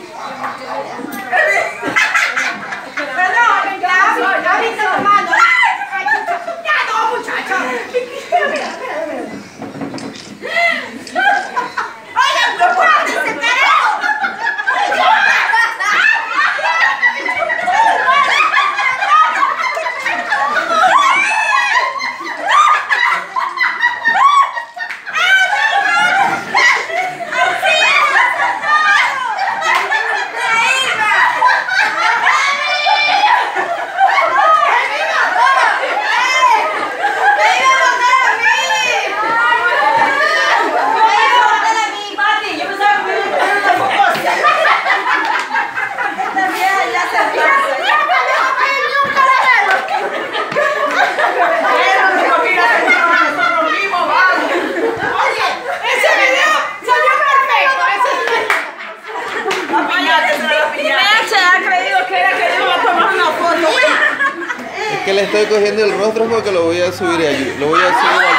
Perdón, ya viste la mano. Ya no, muchacha. Oigan, compártense, carajo. Que le estoy cogiendo el rostro porque lo voy a subir allí. Lo voy a subir